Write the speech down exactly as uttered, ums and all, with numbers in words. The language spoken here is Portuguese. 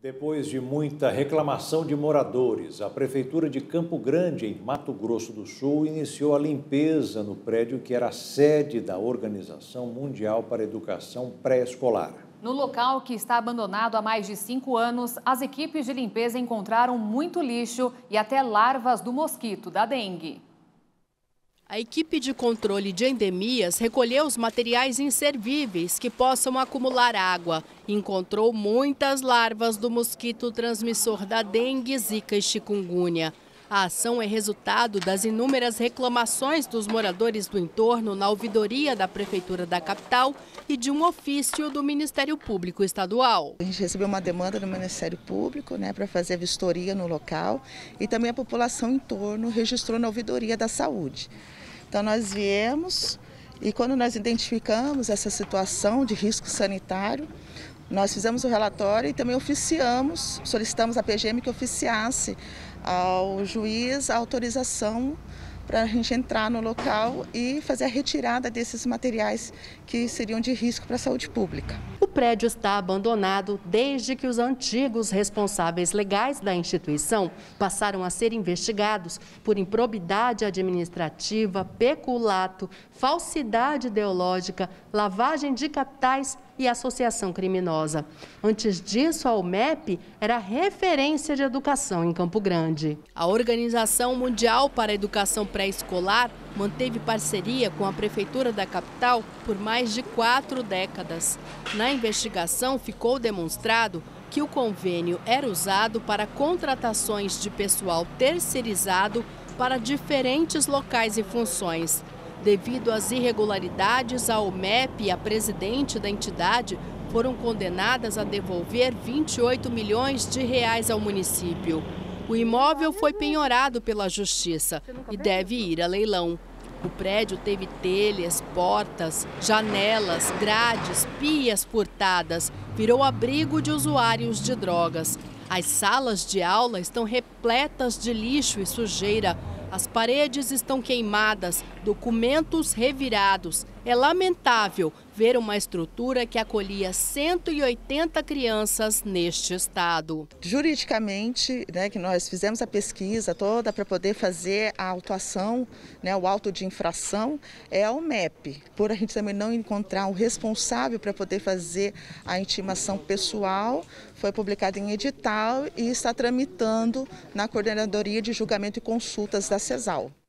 Depois de muita reclamação de moradores, a Prefeitura de Campo Grande, em Mato Grosso do Sul, iniciou a limpeza no prédio que era a sede da Organização Mundial para a Educação Pré-Escolar. No local, que está abandonado há mais de cinco anos, as equipes de limpeza encontraram muito lixo e até larvas do mosquito da dengue. A equipe de controle de endemias recolheu os materiais inservíveis que possam acumular água. Encontrou muitas larvas do mosquito transmissor da dengue, zika e chikungunya. A ação é resultado das inúmeras reclamações dos moradores do entorno na ouvidoria da Prefeitura da capital e de um ofício do Ministério Público Estadual. A gente recebeu uma demanda do Ministério Público, né, para fazer a vistoria no local, e também a população em torno registrou na ouvidoria da saúde. Então nós viemos e quando nós identificamos essa situação de risco sanitário, nós fizemos o relatório e também oficiamos, solicitamos à P G M que oficiasse ao juiz a autorização para a gente entrar no local e fazer a retirada desses materiais que seriam de risco para a saúde pública. O prédio está abandonado desde que os antigos responsáveis legais da instituição passaram a ser investigados por improbidade administrativa, peculato, falsidade ideológica, lavagem de capitais e associação criminosa. Antes disso, a UMEP era referência de educação em Campo Grande. A Organização Mundial para a Educação Pré-Escolar manteve parceria com a Prefeitura da capital por mais de quatro décadas. Na investigação, ficou demonstrado que o convênio era usado para contratações de pessoal terceirizado para diferentes locais e funções. Devido às irregularidades, a UMEP e a presidente da entidade foram condenadas a devolver vinte e oito milhões de reais ao município. O imóvel foi penhorado pela Justiça e deve ir a leilão. O prédio teve telhas, portas, janelas, grades, pias furtadas. Virou abrigo de usuários de drogas. As salas de aula estão repletas de lixo e sujeira. As paredes estão queimadas, documentos revirados. É lamentável ver uma estrutura que acolhia cento e oitenta crianças neste estado. Juridicamente, né, que nós fizemos a pesquisa toda para poder fazer a autuação, né, o auto de infração, é a UMEP. Por a gente também não encontrar um responsável para poder fazer a intimação pessoal, foi publicado em edital e está tramitando na Coordenadoria de Julgamento e Consultas da CESAL.